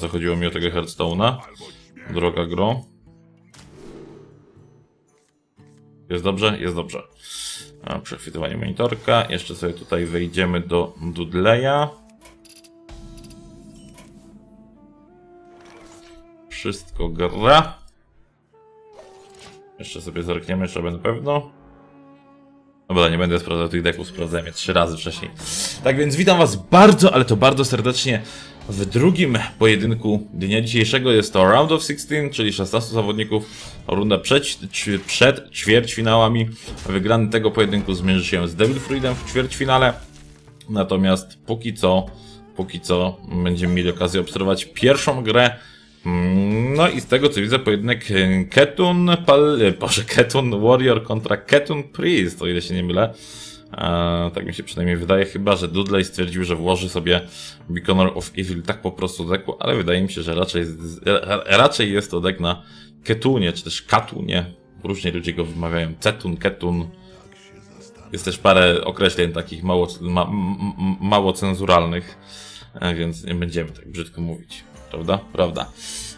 chodziło mi o tego Hearthstone'a. Droga gro. Jest dobrze? Jest dobrze. Przechwytywanie monitorka. Jeszcze sobie tutaj wejdziemy do Dudleya. Wszystko gra. Jeszcze sobie zerkniemy, jeszcze na pewno. Dobra, nie będę sprawdzał tych decków, sprawdzałem je 3 razy wcześniej. Tak więc witam was bardzo, ale to bardzo serdecznie w drugim pojedynku dnia dzisiejszego. Jest to Round of 16, czyli 16 zawodników. Runda przed ćwierćfinałami. Wygrany tego pojedynku zmierzy się z Devil Fruitem w ćwierćfinale. Natomiast póki co będziemy mieli okazję obserwować pierwszą grę. No i z tego co widzę, pojedynek Ketun Warrior kontra Ketun Priest, o ile się nie mylę. Tak mi się przynajmniej wydaje, chyba że Dudley stwierdził, że włoży sobie Beaconer of Evil tak po prostu do decku, ale wydaje mi się, że raczej jest to deck na Ketunie, czy też Katunie. Różnie ludzie go wymawiają. Ketun. Jest też parę określeń takich mało cenzuralnych, więc nie będziemy tak brzydko mówić. Prawda.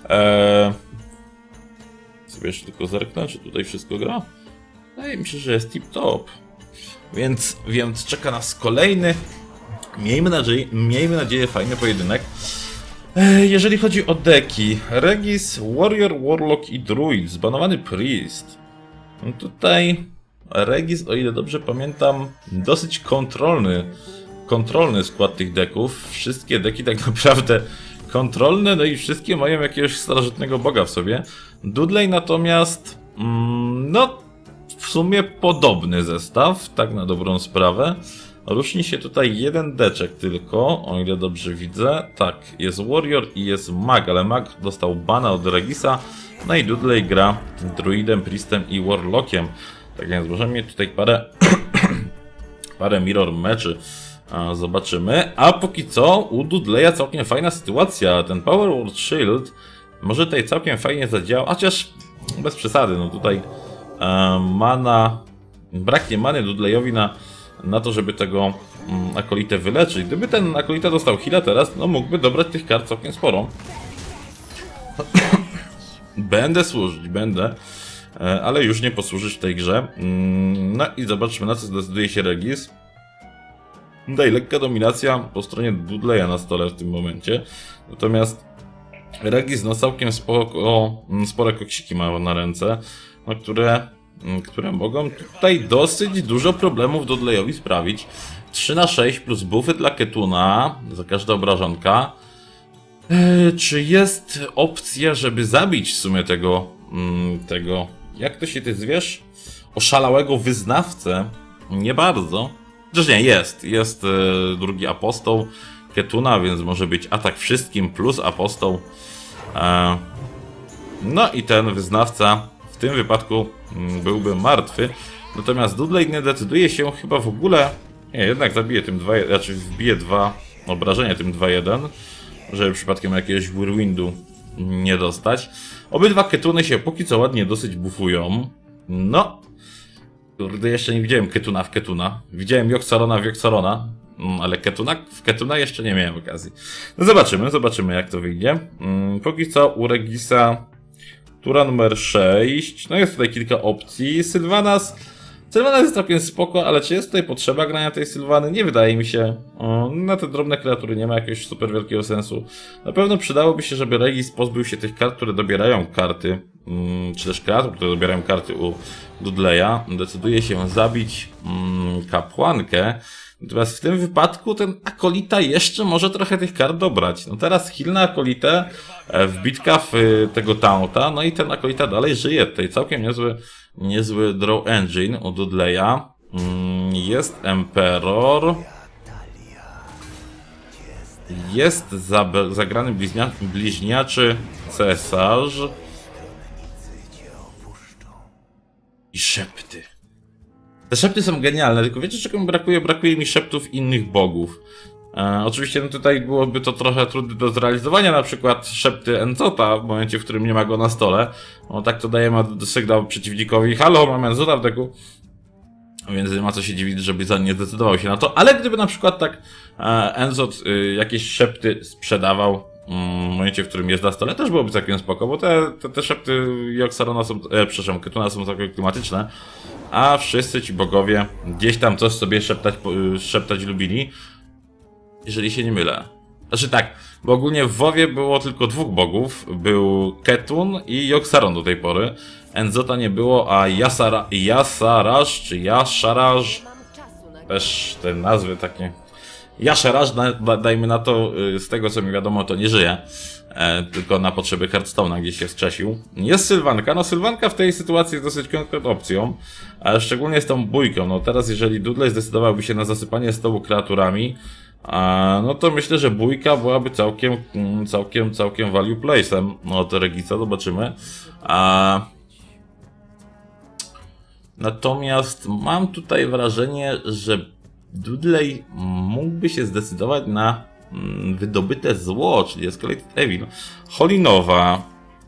Sobie jeszcze tylko zerknę, czy tutaj wszystko gra. Wydaje mi się, że jest tip-top. Więc czeka nas kolejny, miejmy nadzieję, fajny pojedynek. Jeżeli chodzi o deki, Regis, Warrior, Warlock i Druid, zbanowany Priest. No tutaj Regis, o ile dobrze pamiętam, dosyć kontrolny skład tych deków. Wszystkie deki tak naprawdę kontrolne, no i wszystkie mają jakiegoś starożytnego boga w sobie. Dudley natomiast, no w sumie podobny zestaw, tak na dobrą sprawę. Różni się tutaj jeden deczek tylko, o ile dobrze widzę. Tak, jest Warrior i jest Mag, ale Mag dostał bana od Regisa. No i Dudley gra Druidem, Priestem i Warlockiem. Tak więc możemy mieć tutaj parę mirror meczy. Zobaczymy. A póki co u Dudleya całkiem fajna sytuacja. Ten Power Word Shield może tutaj całkiem fajnie zadziałał, chociaż bez przesady. No tutaj braknie many Dudleyowi na to, żeby tego akolitę wyleczyć. Gdyby ten akolita dostał heal'a teraz, no mógłby dobrać tych kart całkiem sporo. Będę służyć, ale już nie posłużyć w tej grze. No i zobaczmy, na co zdecyduje się Regis. Tutaj lekka dominacja po stronie Dudleya na stole w tym momencie. Natomiast Regis no całkiem spore koksiki ma na ręce, no, które mogą tutaj dosyć dużo problemów Dudleyowi sprawić. 3/6 plus buffy dla Ketuna za każda obrażonka. Czy jest opcja, żeby zabić w sumie tego jak to się ty zwiesz? Oszalałego wyznawcę? Nie bardzo. Chociaż nie, jest drugi apostoł Ketuna, więc może być atak wszystkim plus apostoł. No i ten wyznawca w tym wypadku byłby martwy. Natomiast Dudley nie decyduje się chyba w ogóle. Nie, jednak zabije tym 2, znaczy wbije 2 obrażenia tym 2-1, żeby przypadkiem jakiegoś whirlwindu nie dostać. Obydwa Ketuny się póki co ładnie dosyć buffują. No. Kurde, jeszcze nie widziałem Ketuna w Ketuna. Widziałem Yogg-Sarona w Yogg-Sarona, ale w Ketuna jeszcze nie miałem okazji. No zobaczymy jak to wyjdzie. Póki co u Regisa tura numer 6. No jest tutaj kilka opcji. Sylvanas jest całkiem spoko, ale czy jest tutaj potrzeba grania tej Sylwany? Nie wydaje mi się. Na te drobne kreatury nie ma jakiegoś super wielkiego sensu. Na pewno przydałoby się, żeby Regis pozbył się tych kart, które dobierają karty, czy też kreatur, które dobierają karty u Dudleya. Decyduje się zabić kapłankę. Natomiast w tym wypadku ten akolita jeszcze może trochę tych kart dobrać. No teraz heal na akolitę, wbitka w tego taunta, no i ten akolita dalej żyje. Tutaj całkiem niezły draw engine u Dudleya. Jest Emperor. Jest zagrany bliźniaczy cesarz. I szepty. Te szepty są genialne, tylko wiecie czego mi brakuje? Brakuje mi szeptów innych bogów. Oczywiście no tutaj byłoby to trochę trudne do zrealizowania, na przykład szepty Enzota w momencie, w którym nie ma go na stole. No tak to dajemy sygnał przeciwnikowi: halo, mam Enzota w deku. Więc nie ma co się dziwić, żeby nie zdecydował się na to. Ale gdyby na przykład tak Enzot jakieś szepty sprzedawał, w momencie, w którym jest na stole, też byłoby całkiem spoko, bo te szepty Yogg-Saron'a są, przepraszam, Ketuna są całkiem klimatyczne, a wszyscy ci bogowie gdzieś tam coś sobie szeptać lubili, jeżeli się nie mylę. Znaczy tak, bo ogólnie w WoWie było tylko dwóch bogów, był Ketun i Yogg-Saron do tej pory, Enzota nie było, a Yasaraż, czy Yasharaż, też te nazwy takie... Yasharaż, dajmy na to, z tego co mi wiadomo, to nie żyje, tylko na potrzeby Hearthstone'a gdzieś się wskrzesił. Jest Sylwanka, no Sylwanka w tej sytuacji jest dosyć konkretną opcją, ale szczególnie z tą bójką. No teraz jeżeli Dudley zdecydowałby się na zasypanie stołu kreaturami, no to myślę, że bójka byłaby całkiem value place'em. No od Regisa zobaczymy. Natomiast mam tutaj wrażenie, że Dudley mógłby się zdecydować na wydobyte zło, czyli Escalated Evil. Holinowa.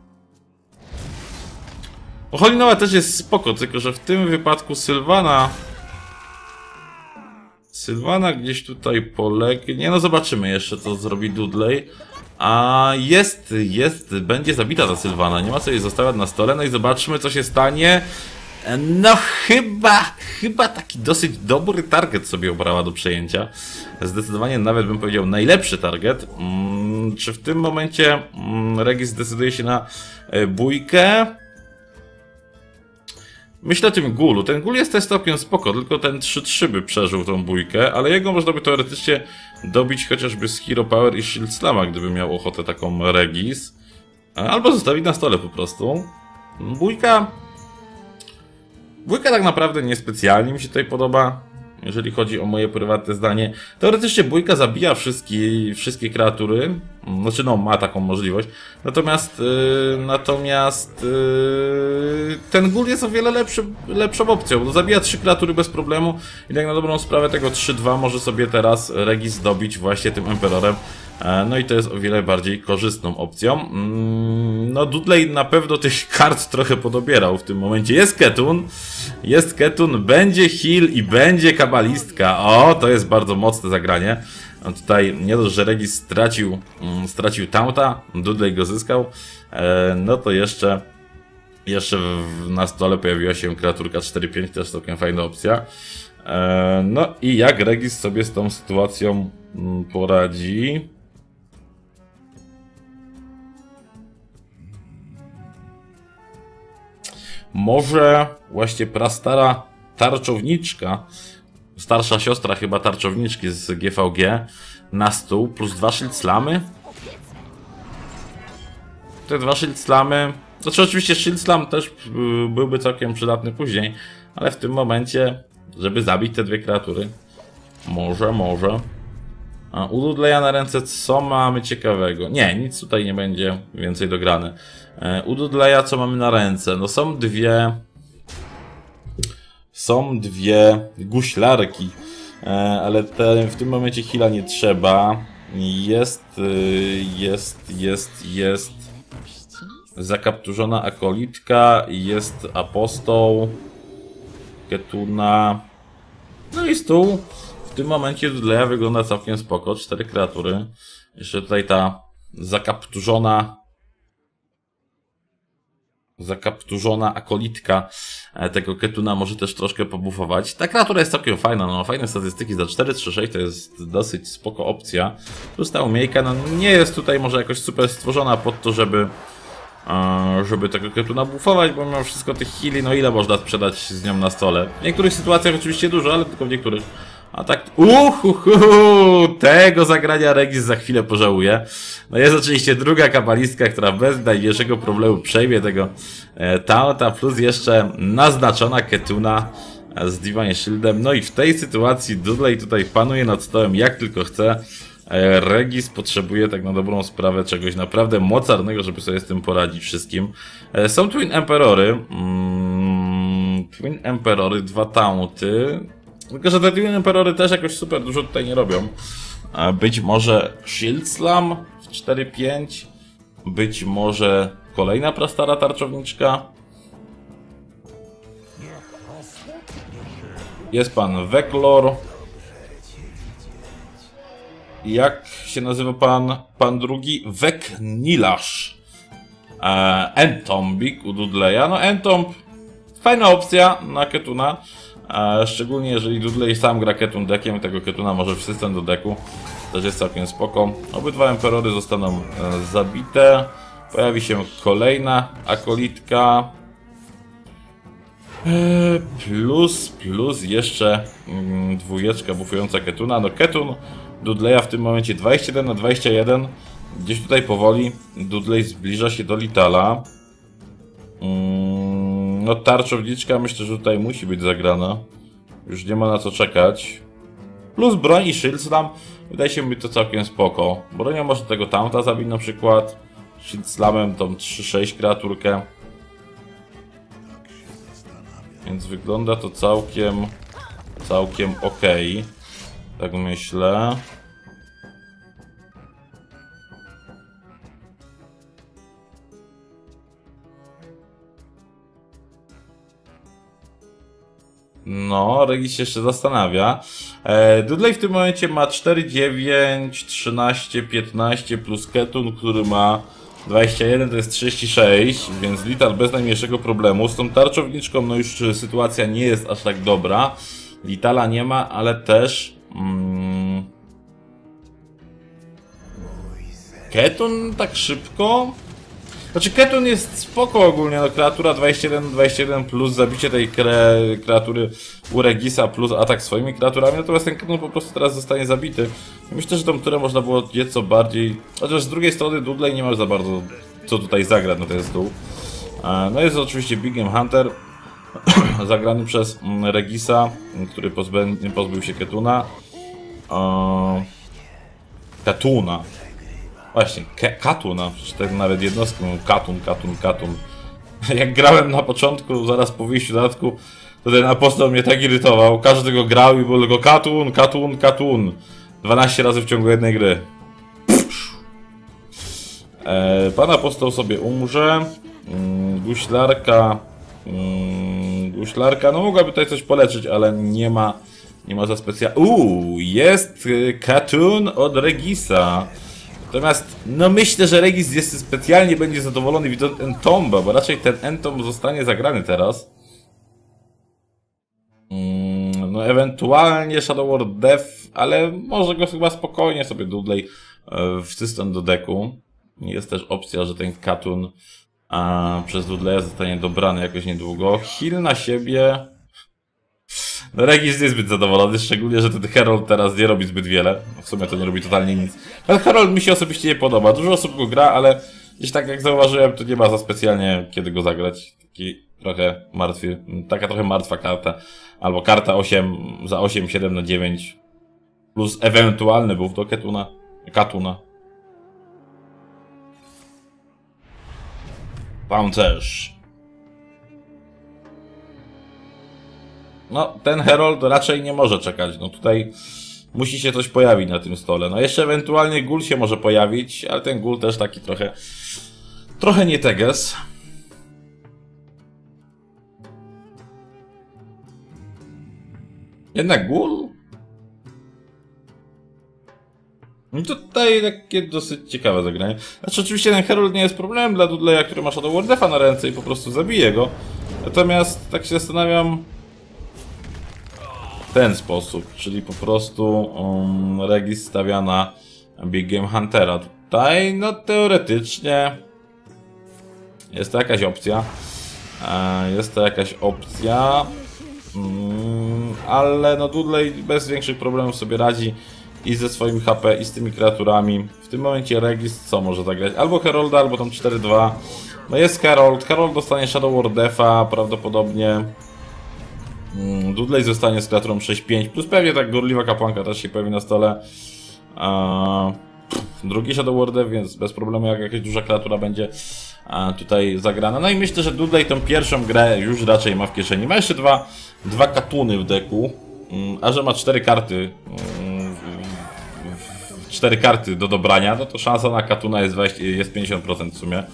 Holinowa też jest spoko, tylko że w tym wypadku Sylwana gdzieś tutaj polegnie. No zobaczymy jeszcze, co zrobi Dudley. A będzie zabita ta Sylwana. Nie ma co jej zostawiać na stole. No i zobaczmy, co się stanie. No chyba taki dosyć dobry target sobie obrała do przejęcia. Zdecydowanie nawet bym powiedział najlepszy target. Czy w tym momencie Regis zdecyduje się na bójkę? Myślę o tym Gulu. Ten Gul jest też całkiem spoko, tylko ten 3-3 by przeżył tą bójkę, ale jego można by teoretycznie dobić chociażby z Hero Power i Shield Slama, gdyby miał ochotę taką Regis. Albo zostawić na stole po prostu. Bójka tak naprawdę niespecjalnie mi się tutaj podoba, jeżeli chodzi o moje prywatne zdanie. Teoretycznie bójka zabija wszystkie kreatury, znaczy no ma taką możliwość, natomiast ten Gul jest o wiele lepszą opcją. Zabija 3 kreatury bez problemu i tak na dobrą sprawę tego 3-2 może sobie teraz Regis zdobić właśnie tym Emperorem. No i to jest o wiele bardziej korzystną opcją. No Dudley na pewno tych kart trochę podobierał w tym momencie. Jest Ketun, będzie heal i będzie kabalistka. O, to jest bardzo mocne zagranie. No tutaj nie dość, że Regis stracił taunta, Dudley go zyskał. No to jeszcze na stole pojawiła się kreaturka 4-5, też całkiem fajna opcja. No i jak Regis sobie z tą sytuacją poradzi? Może właśnie prastara tarczowniczka, starsza siostra chyba tarczowniczki z GVG na stół, plus 2 Shield Slamy. Te 2 Shield Slamy, znaczy oczywiście Shield Slam też byłby całkiem przydatny później, ale w tym momencie, żeby zabić te dwie kreatury, może. A u Dudleya na ręce co mamy ciekawego? Nie, nic tutaj nie będzie więcej dograne. U Dudleya co mamy na ręce? No są dwie guślarki, ale w tym momencie heala nie trzeba. Jest zakapturzona akolitka, jest apostoł, Ketuna, no i stół. W tym momencie Dudleya wygląda całkiem spoko, 4 kreatury. Jeszcze tutaj ta zakapturzona akolitka tego Ketuna może też troszkę pobufować. Ta kreatura jest całkiem fajna, no ma fajne statystyki, za 4-3-6 to jest dosyć spoko opcja. Plus ta umiejka, no nie jest tutaj może jakoś super stworzona pod to, żeby tego Ketuna buffować, bo mimo wszystko tych heali, no ile można sprzedać z nią na stole. W niektórych sytuacjach oczywiście dużo, ale tylko w niektórych. A tak, tego zagrania Regis za chwilę pożałuje. No jest oczywiście druga kabalistka, która bez najmniejszego problemu przejmie tego taunta, plus jeszcze naznaczona Ketuna z Divine Shieldem. No i w tej sytuacji Dudley tutaj panuje nad stołem jak tylko chce. Regis potrzebuje tak na dobrą sprawę czegoś naprawdę mocarnego, żeby sobie z tym poradzić wszystkim. Są Twin Emperory, 2 taunty. Tylko że te Twin Emperory też jakoś super dużo tutaj nie robią. Być może Shield Slam w 4-5. Być może kolejna prastara tarczowniczka. Jest pan Veclor. jak się nazywa pan drugi? Weknilarz. Entombik u Dudleya. No Entomb, fajna opcja na Ketuna. Szczególnie jeżeli Dudley sam gra Ketun deckiem, tego Ketuna może w system do decku. Też jest całkiem spoko. Obydwa Emperory zostaną zabite. Pojawi się kolejna akolitka. Plus jeszcze dwójeczka bufująca Ketuna. No Ketun Dudleya w tym momencie 21 na 21. Gdzieś tutaj powoli Dudley zbliża się do Litala. No tarczowniczka myślę, że tutaj musi być zagrana. Już nie ma na co czekać. Plus broń i shield slam. Wydaje się mi to całkiem spoko. Bronią może tego tamta zabić na przykład. Shield slamem tą 3-6 kreaturkę. Więc wygląda to całkiem ok. Tak myślę. No, Regis się jeszcze zastanawia. Dudley w tym momencie ma 4, 9, 13, 15 plus Ketun, który ma 21, to jest 36, więc Lital bez najmniejszego problemu. Z tą tarczowniczką no już sytuacja nie jest aż tak dobra. Litala nie ma, ale też... Ketun tak szybko? Znaczy Ketun jest spoko ogólnie, no kreatura 21 plus zabicie tej kreatury u Regisa plus atak swoimi kreaturami, natomiast ten Ketun po prostu teraz zostanie zabity. Myślę, że tą turę można było nieco bardziej... Chociaż z drugiej strony Dudley nie ma za bardzo co tutaj zagrać na ten stół. No jest oczywiście Big Game Hunter, zagrany przez Regisa, który pozbył się Ketuna. Katuna. Właśnie, Katuna, przecież nawet jednostką Katun. Jak grałem na początku, zaraz po wyjściu dodatku, to ten apostoł mnie tak irytował. Każdy go grał i był tylko Katun. 12 razy w ciągu jednej gry. Pan apostoł sobie umrze. Guślarka, no mogłaby tutaj coś poleczyć, ale nie ma za specjalnie. Jest Katun od Regisa. Natomiast, no myślę, że Regis jest specjalnie będzie zadowolony widząc Entomba, bo raczej ten Entomb zostanie zagrany teraz. No ewentualnie Shadow War Death, ale może go chyba spokojnie sobie Dudley wcisnąć do decku. Jest też opcja, że ten Katun przez Dudleya zostanie dobrany jakoś niedługo. Heal na siebie. No Regis nie jest zbyt zadowolony, szczególnie, że ten Herald teraz nie robi zbyt wiele. W sumie to nie robi totalnie nic. Ten Herald mi się osobiście nie podoba. Dużo osób go gra, ale gdzieś tak jak zauważyłem, to nie ma za specjalnie kiedy go zagrać. Taki trochę martwy, taka trochę martwa karta. Albo karta 8 za 8, 7 na 9. Plus ewentualny buff do Katuna. Pancerz. No, ten Herald raczej nie może czekać. No tutaj musi się coś pojawić na tym stole. No jeszcze ewentualnie Ghoul się może pojawić, ale ten Ghoul też taki trochę nie teges. Jednak Ghoul? No tutaj takie dosyć ciekawe zagranie. Znaczy oczywiście ten Herald nie jest problemem dla Dudleya, który ma Shadow War Death'a na ręce i po prostu zabije go. Natomiast tak się zastanawiam w ten sposób, czyli po prostu Regis stawia na Big Game Huntera. Tutaj no teoretycznie jest to jakaś opcja. Ale no Dudley bez większych problemów sobie radzi i ze swoim HP, i z tymi kreaturami. W tym momencie Regis co może zagrać? Albo Herolda, albo tam 4-2. No jest Herold. Herold dostanie Shadow War Death'a prawdopodobnie. Dudley zostanie z kreaturą 6-5. Plus pewnie tak gorliwa kapłanka też się pojawi na stole. Drugi Shadow War Death, więc bez problemu jak jakaś duża kreatura będzie tutaj zagrana. No i myślę, że Dudley tą pierwszą grę już raczej ma w kieszeni. Ma jeszcze dwa katuny w deku. A że ma 4 karty 4 karty do dobrania, no to szansa na katuna jest 50% w sumie.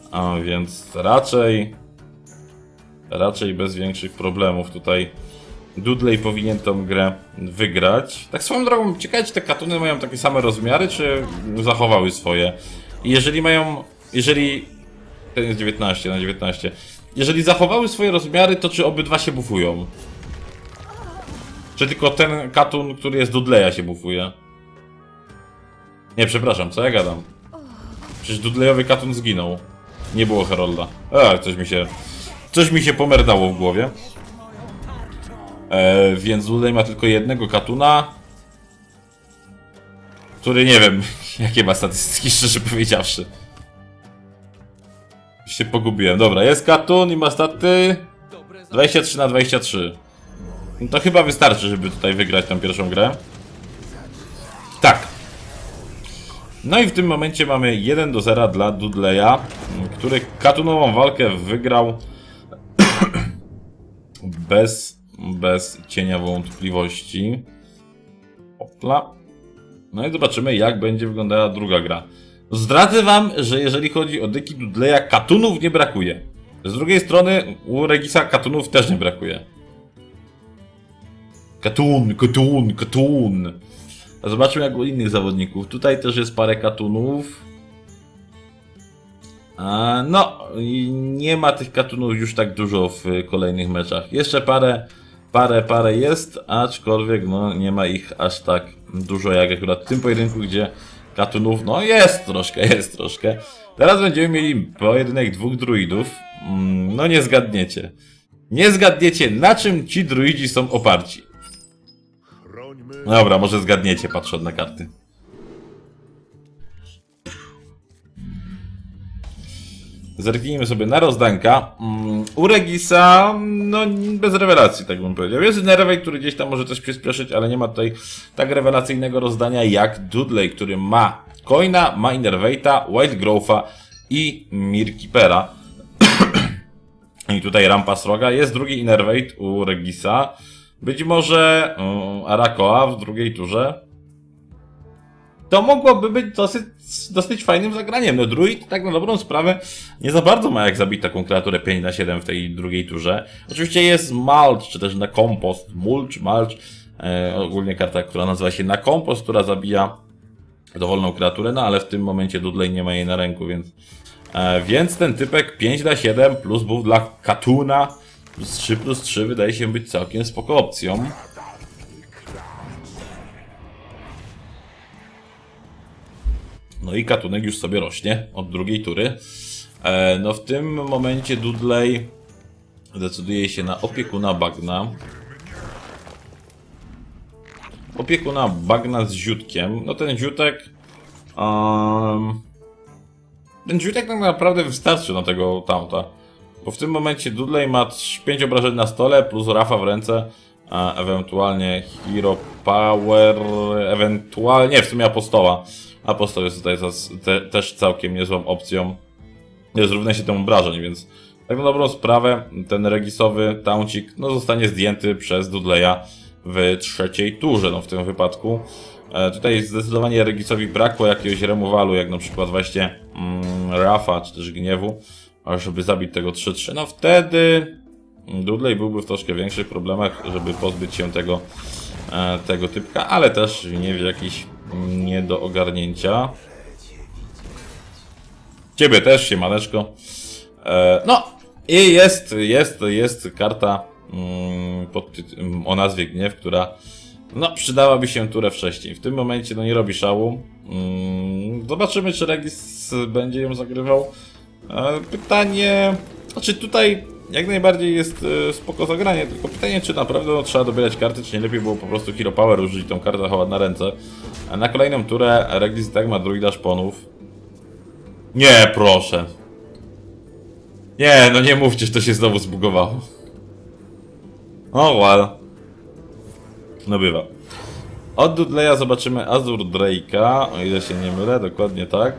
Więc raczej bez większych problemów tutaj Dudley powinien tą grę wygrać. Tak swoją drogą, ciekawe, czy te katuny mają takie same rozmiary, czy zachowały swoje. I jeżeli mają... Jeżeli... Ten jest 19 na 19. Jeżeli zachowały swoje rozmiary, to czy obydwa się bufują? Czy tylko ten katun, który jest Dudleya, się bufuje? Nie, przepraszam, co ja gadam? Przecież Dudleyowy katun zginął. Nie było Herolda. Coś mi się pomerdało w głowie. Więc Dudley ma tylko jednego katuna, który nie wiem, jakie ma statystyki, szczerze powiedziawszy. Już się pogubiłem. Dobra, jest katun i ma staty 23 na 23. No to chyba wystarczy, żeby tutaj wygrać tę pierwszą grę. Tak. No i w tym momencie mamy 1-0 dla Dudleya, który katunową walkę wygrał bez cienia wątpliwości. Opla. No i zobaczymy, jak będzie wyglądała druga gra. Zdradzę wam, że jeżeli chodzi o deki Dudleya, katunów nie brakuje. Z drugiej strony u Regisa katunów też nie brakuje. Katun. A zobaczmy, jak u innych zawodników. Tutaj też jest parę katunów. No, nie ma tych katunów już tak dużo w kolejnych meczach. Jeszcze parę jest, aczkolwiek no, nie ma ich aż tak dużo jak akurat w tym pojedynku, gdzie katunów, no jest troszkę. Teraz będziemy mieli pojedynek dwóch druidów. No nie zgadniecie. Nie zgadniecie, na czym ci druidzi są oparci. Dobra, może zgadniecie, patrząc na karty. Zerknijmy sobie na rozdanka. U Regisa, no bez rewelacji, tak bym powiedział. Jest Innervate, który gdzieś tam może coś przyspieszyć, ale nie ma tutaj tak rewelacyjnego rozdania jak Dudley, który ma Coina, ma Innervate'a, White Growth'a i Mirkeepera. I tutaj rampa sroga. Jest drugi Innervate u Regisa. Być może Arakoa w drugiej turze. To mogłoby być dosyć fajnym zagraniem. No druid tak na dobrą sprawę nie za bardzo ma jak zabić taką kreaturę 5/7 w tej drugiej turze. Oczywiście jest Mulch, czy też na kompost. Mulch. Ogólnie karta, która nazywa się na kompost, która zabija dowolną kreaturę, no ale w tym momencie Dudley nie ma jej na ręku, więc ten typek 5/7 plus buff dla katuna +3/3 wydaje się być całkiem spoko opcją. No i katunek już sobie rośnie od drugiej tury. No w tym momencie Dudley decyduje się na opiekuna bagna. Opiekuna bagna z ziutkiem. No ten ziutek... ten ziutek tak naprawdę wystarczy na tego taunta. Bo w tym momencie Dudley ma 5 obrażeń na stole plus Rafa w ręce. Ewentualnie Hero Power, ewentualnie w sumie Apostoła. Apostoł jest tutaj też całkiem niezłą opcją. Jest równe się temu obrażeń, więc tak na dobrą sprawę ten regisowy tauncik no, zostanie zdjęty przez Dudleya w trzeciej turze, no w tym wypadku. Tutaj zdecydowanie Regisowi brakło jakiegoś remowalu, jak na przykład właśnie Rafa czy też Gniewu, żeby zabić tego 3-3. No wtedy Dudley byłby w troszkę większych problemach, żeby pozbyć się tego typka, ale też nie w jakiś nie do ogarnięcia. Ciebie też, siemaneczko. No i jest karta o nazwie Gniew, która no przydałaby się turę wcześniej. W tym momencie no nie robi szału. Zobaczymy, czy Regis będzie ją zagrywał. Pytanie, znaczy tutaj jak najbardziej jest spoko zagranie, tylko pytanie, czy naprawdę trzeba dobierać karty, czy nie lepiej było po prostu Hero Power użyć tą kartę chować na ręce. A na kolejną turę Regis i tak ma druida szponów. Nie, proszę. Nie, no nie mówcie, że to się znowu zbugowało. O, well. No bywa. Od Dudleya zobaczymy Azur Drake'a, o ile się nie mylę, dokładnie tak.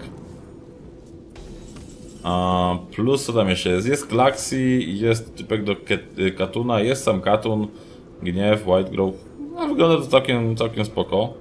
Plus co tam jeszcze jest? Jest Klaxi, jest typek do Katuna, jest sam Katun, Gniew, White Grove. No, wygląda to całkiem spoko.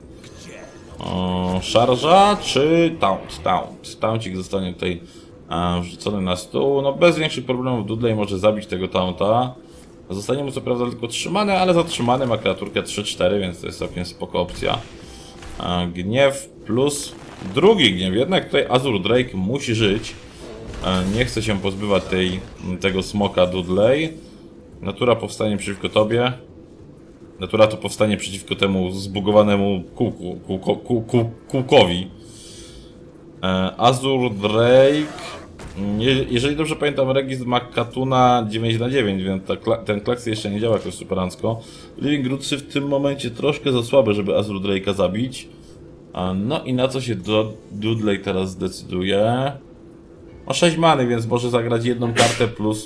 Szarża czy Taunt? Tauncik zostanie tutaj wrzucony na stół. No bez większych problemów Dudley może zabić tego Taunta. Zostanie mu co prawda tylko trzymane, ale zatrzymany ma kreaturkę 3-4, więc to jest całkiem spoko opcja. Gniew plus drugi gniew. Jednak tutaj Azure Drake musi żyć. Nie chce się pozbywać tego smoka Dudley. Natura powstanie przeciwko tobie. Natura to powstanie przeciwko temu zbugowanemu kółkowi. Azure Drake. Jeżeli dobrze pamiętam, Regis ma Katuna 9/9, więc ten klaks jeszcze nie działa jakoś superancko. Living Rootsy w tym momencie troszkę za słabe, żeby Azure Drake'a zabić. No i na co się Dudley teraz zdecyduje? Ma 6 many, więc może zagrać jedną kartę plus...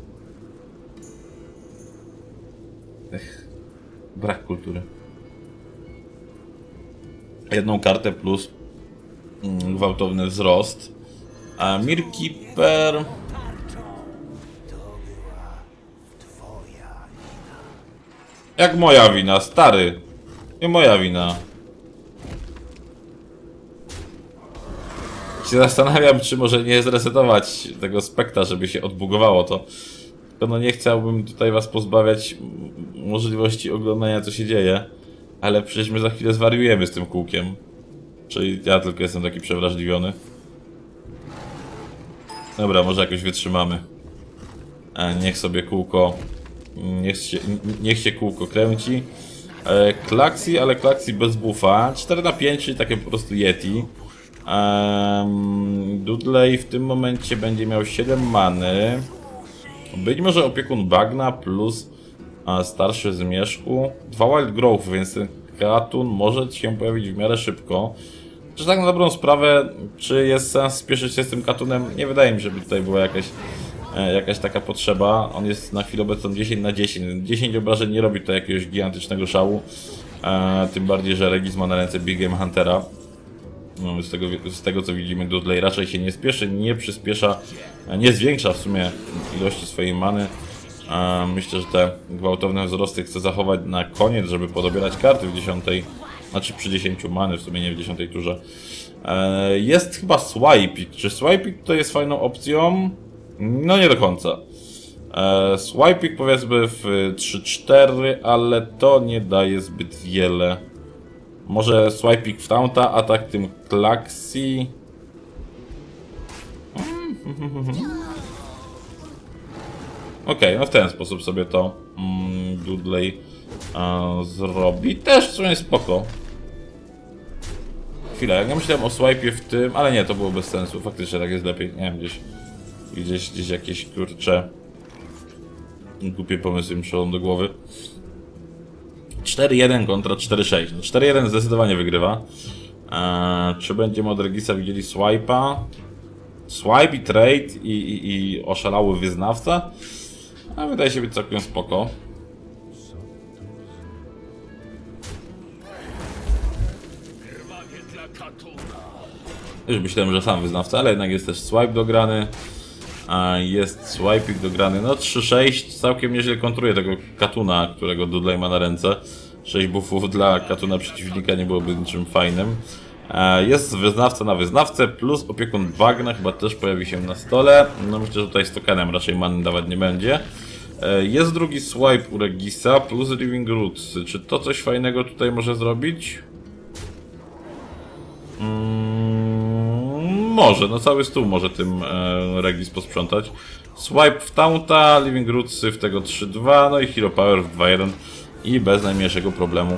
Brak kultury. Jedną kartę plus gwałtowny wzrost. A Mirkeeper... Jak moja wina, stary. Nie moja wina. Się zastanawiam, czy może nie zresetować tego spekta, żeby się odbugowało to. Tylko no nie chciałbym tutaj was pozbawiać możliwości oglądania, co się dzieje. Ale przecież my za chwilę zwariujemy z tym kółkiem. Czyli ja tylko jestem taki przewrażliwiony. Dobra, może jakoś wytrzymamy. Niech sobie kółko... Niech się kółko kręci. Klaksi, ale Klaksi bez buffa. 4/5, czyli takie po prostu Yeti. Dudley w tym momencie będzie miał 7 many. Być może opiekun bagna plus starszy zmierzchu. 2 Wild Growth, więc ten Katun może się pojawić w miarę szybko. Czy tak na dobrą sprawę, czy jest sens spieszyć się z tym Katunem? Nie wydaje mi się, żeby tutaj była jakaś taka potrzeba. On jest na chwilę obecną 10/10. 10 obrażeń nie robi to jakiegoś gigantycznego szału. Tym bardziej, że Regis ma na ręce Big Game Huntera. No, z tego co widzimy, Dudley raczej się nie spieszy, nie przyspiesza, nie zwiększa w sumie ilości swojej many. Myślę, że te gwałtowne wzrosty chce zachować na koniec, żeby podobierać karty w 10. Znaczy przy 10 many, w sumie nie w 10 turze. Jest chyba Swiping. Czy Swiping to jest fajną opcją? No nie do końca. Swiping powiedzmy w 3-4, ale to nie daje zbyt wiele. Może Swiping w Taunta, atak tym Klaksi. Okej, no w ten sposób sobie to Dudley zrobi. Też w sumie spoko. Chwila, jak ja myślałem o swipe'ie w tym, ale nie, to było bez sensu. Faktycznie tak jest lepiej. Nie wiem, gdzieś jakieś kurcze głupie pomysły mi przychodzą do głowy. 4-1 kontra 4-6. No 4-1 zdecydowanie wygrywa. Czy będziemy od Regisa widzieli swipe'a? Swipe i trade i oszalały wyznawca? A wydaje się być całkiem spoko. Już myślałem, że sam wyznawca, ale jednak jest też swipe dograny. Jest swiping dograny. No 3-6 całkiem nieźle kontruje tego Katuna, którego Dudley ma na ręce. 6 buffów dla Katuna przeciwnika nie byłoby niczym fajnym. Jest wyznawca na wyznawcę, plus opiekun bagna chyba też pojawi się na stole. No myślę, że tutaj z tokenem raczej many dawać nie będzie. Jest drugi swipe u Regisa, plus Living Roots. Czy to coś fajnego tutaj może zrobić? Może, no cały stół może tym Regis posprzątać. Swipe w Taunta, Living Rootsy w tego 3-2, no i Hero Power w 2-1. I bez najmniejszego problemu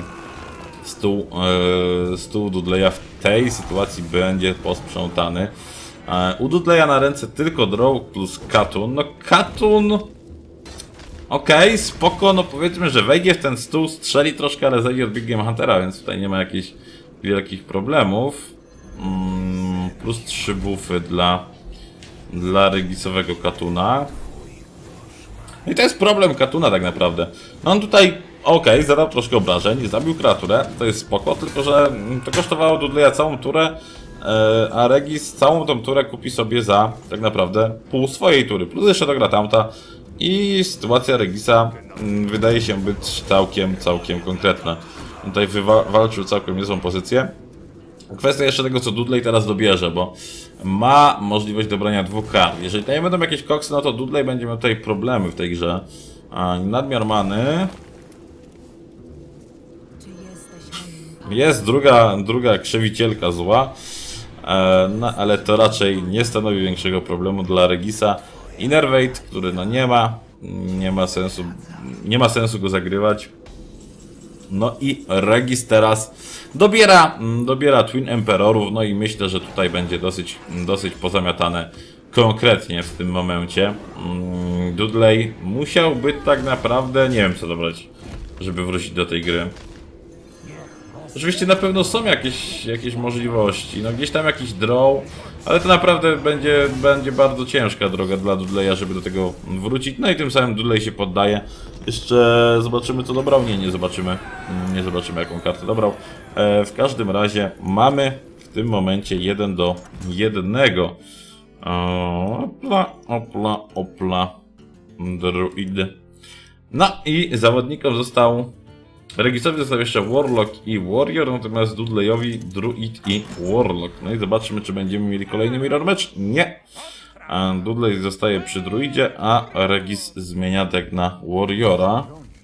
stół Dudleya w tej sytuacji będzie posprzątany. U Dudleya na ręce tylko Draw plus Katun. No Katun... Okej, spoko, no powiedzmy, że wejdzie w ten stół, strzeli troszkę, ale zejdzie od Big Game Huntera, więc tutaj nie ma jakichś wielkich problemów. Plus 3 buffy dla Regisowego Katuna. I to jest problem Katuna tak naprawdę. No on tutaj, okej, zadał troszkę obrażeń, zabił kreaturę, to jest spoko, tylko że to kosztowało Dudleya całą turę, a Regis całą tą turę kupi sobie za tak naprawdę pół swojej tury. Plus jeszcze dogra Taunta i sytuacja Regisa wydaje się być całkiem konkretna. Tutaj wywalczył całkiem niezłą pozycję. Kwestia jeszcze tego, co Dudley teraz dobierze, bo ma możliwość dobrania 2 kart. Jeżeli tutaj będą jakieś koksy, no to Dudley będzie miał tutaj problemy w tej grze. Nadmiar many. Jest druga krzewicielka zła. No, ale to raczej nie stanowi większego problemu dla Regisa. Innervate, który no nie ma sensu go zagrywać. No i Regis teraz dobiera Twin Emperorów, no i myślę, że tutaj będzie dosyć pozamiatane konkretnie w tym momencie. Dudley musiałby tak naprawdę, nie wiem co dobrać, żeby wrócić do tej gry. Oczywiście na pewno są jakieś możliwości, no gdzieś tam jakiś draw, ale to naprawdę będzie bardzo ciężka droga dla Dudleya, żeby do tego wrócić. No i tym samym Dudley się poddaje. Jeszcze zobaczymy co dobrał. Nie zobaczymy jaką kartę dobrał. W każdym razie mamy w tym momencie 1-1. Opla. Druid. No i zawodnikom Regisowi został jeszcze Warlock i Warrior, natomiast Dudleyowi Druid i Warlock. No i zobaczymy, czy będziemy mieli kolejny mirror match. Nie! Dudley zostaje przy Druidzie, a Regis zmienia deck na Warriora.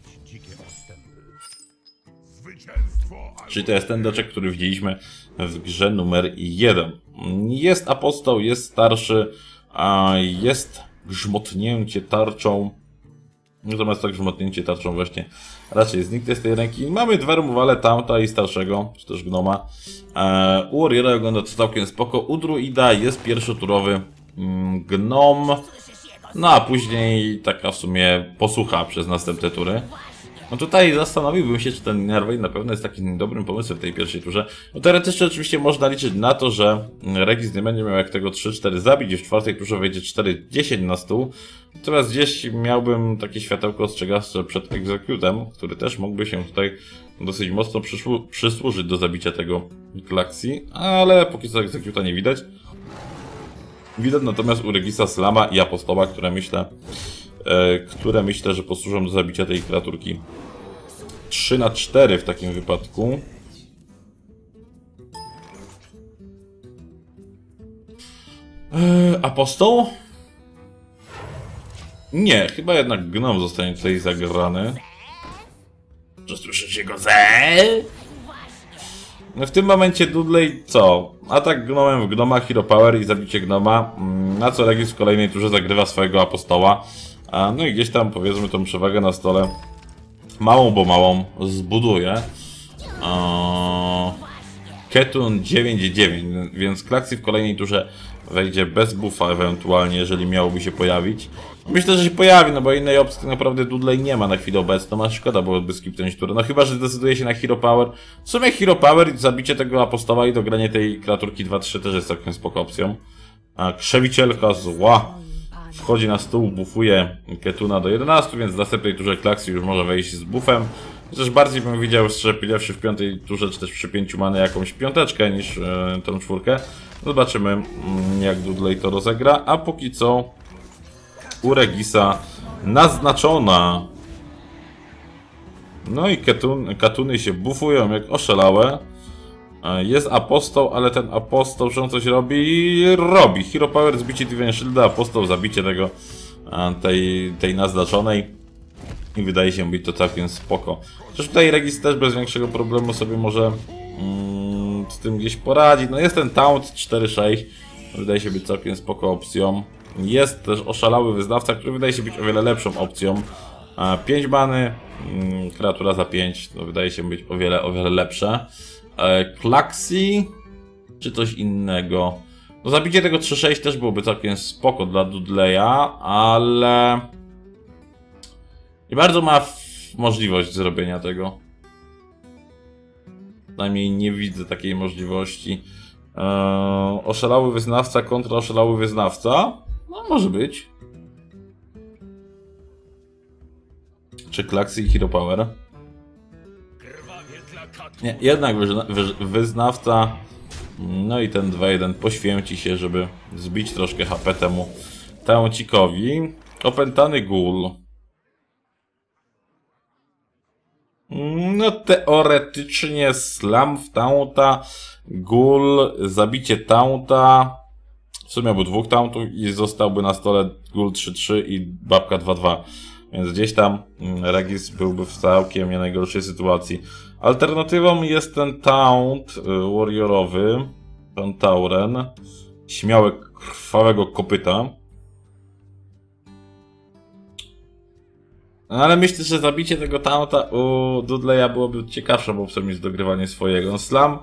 Czyli to jest ten deczek, który widzieliśmy w grze numer 1. Jest apostoł, jest starszy, jest grzmotnięcie tarczą. Natomiast to grzmotnięcie tarczą właśnie raczej zniknie z tej ręki. Mamy dwa removale, tamta i starszego, czy też gnoma. U Warriora wygląda to całkiem spoko. U Druida jest pierwszoturowy gnom. No a później taka w sumie posłucha przez następne tury. No tutaj zastanowiłbym się, czy ten Innervate na pewno jest takim dobrym pomysłem w tej pierwszej turze. No teoretycznie oczywiście można liczyć na to, że Regis nie będzie miał jak tego 3-4 zabić i w czwartej turze wejdzie 4-10 na stół. Natomiast gdzieś miałbym takie światełko ostrzegawcze przed Executem, który też mógłby się tutaj dosyć mocno przysłużyć do zabicia tego Klaxi, ale póki co Executa nie widać. Widać natomiast u Regisa Slama i Apostoła, które myślę, że posłużą do zabicia tej kreaturki. 3/4 w takim wypadku. Apostoł? Nie, chyba jednak gnom zostanie tutaj zagrany. Czy słyszycie go? W tym momencie Dudley co? Atak gnomem w gnoma, hero power i zabicie gnoma. Na co Regis w kolejnej turze zagrywa swojego apostoła. No i gdzieś tam powiedzmy tą przewagę na stole małą, bo małą zbuduje. Ketun 9-9, więc Klaxi w kolejnej turze wejdzie bez buffa ewentualnie, jeżeli miałoby się pojawić. Myślę, że się pojawi, no bo innej opcji tak naprawdę Dudley nie ma na chwilę obecną, a szkoda byłoby skipnąć turę. No chyba, że zdecyduje się na hero power. W sumie hero power i zabicie tego apostoła i dogranie tej kreaturki 2-3 też jest całkiem spoko opcją. Krzewicielka zła wchodzi na stół, buffuje Ketuna do 11, więc w następnej turze Klaxi już może wejść z buffem. Chociaż bardziej bym widział, szczerze powiedziawszy, w piątej turze, czy też przy 5 many jakąś piąteczkę niż tą czwórkę. Zobaczymy, jak Dudley to rozegra, a póki co u Regisa naznaczona. No i katuny się buffują jak oszalałe. Jest apostoł, ale ten apostoł, że on coś robi? Robi. Hero Power, zbicie Divine Shielda, apostoł, zabicie tej naznaczonej. I wydaje się być to całkiem spoko. Chociaż tutaj Regis też bez większego problemu sobie może z tym gdzieś poradzić. No jest ten Taunt 4-6. Wydaje się być całkiem spoko opcją. Jest też oszalały wyznawca, który wydaje się być o wiele lepszą opcją. 5 many, kreatura za 5, to wydaje się być o wiele lepsze. Klaxi, czy coś innego. No zabicie tego 3-6 też byłoby całkiem spoko dla Dudleya, ale nie bardzo ma możliwość zrobienia tego. Przynajmniej nie widzę takiej możliwości. Oszalały wyznawca kontra oszalały wyznawca. No może być. Czy Klaxi i Hero Power? Nie, jednak wyznawca. No i ten 2-1 poświęci się, żeby zbić troszkę HP temu Tauncikowi. Opętany Ghoul. No teoretycznie slam w Taunta, Ghoul, zabicie Taunta. W sumie był 2 Tauntów i zostałby na stole Ghoul 3-3 i babka 2-2. Więc gdzieś tam Regis byłby w całkiem nie najgorszej sytuacji. Alternatywą jest ten taunt warriorowy, pan Tauren, śmiałe krwawego kopyta. No ale myślę, że zabicie tego taunta u Dudleya byłoby ciekawszą opcją niż dogrywanie swojego. Slam